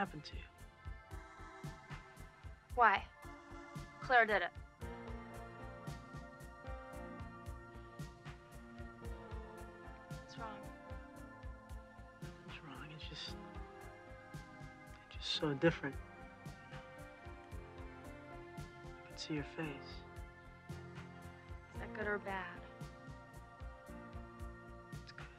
happened to you? Why? Claire did it. What's wrong? What's wrong? It's just so different. I can see your face. Is that good or bad? It's good.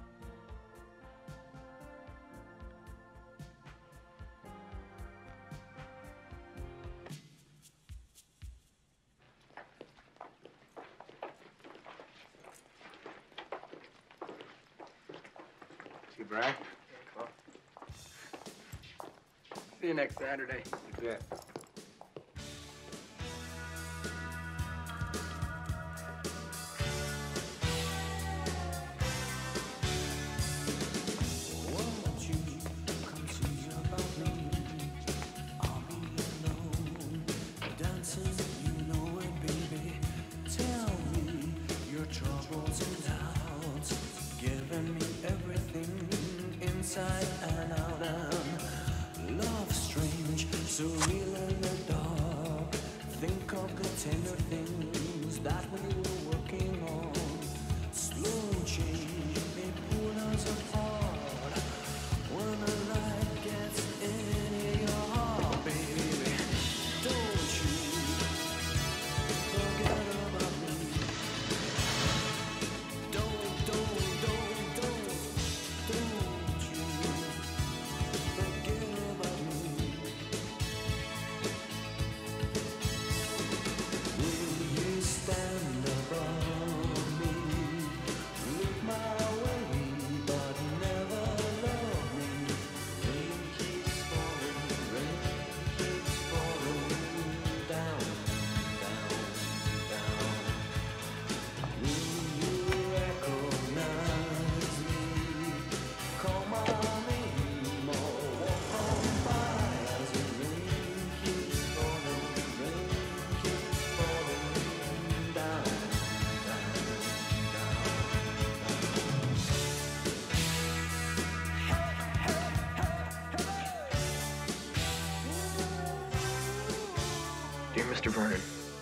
See you, Brian. See you next Saturday. You bet. Dear Mr. Vernon,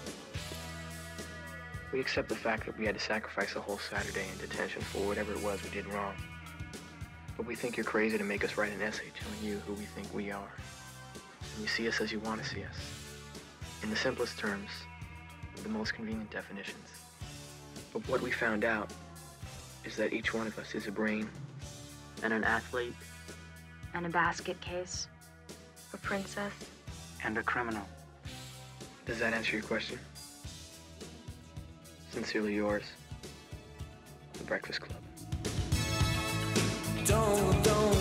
we accept the fact that we had to sacrifice a whole Saturday in detention for whatever it was we did wrong. But we think you're crazy to make us write an essay telling you who we think we are. And you see us as you want to see us. In the simplest terms, with the most convenient definitions. But what we found out is that each one of us is a brain and an athlete And a basket case. A princess. And a criminal. Does that answer your question? Sincerely yours, The Breakfast Club. Don't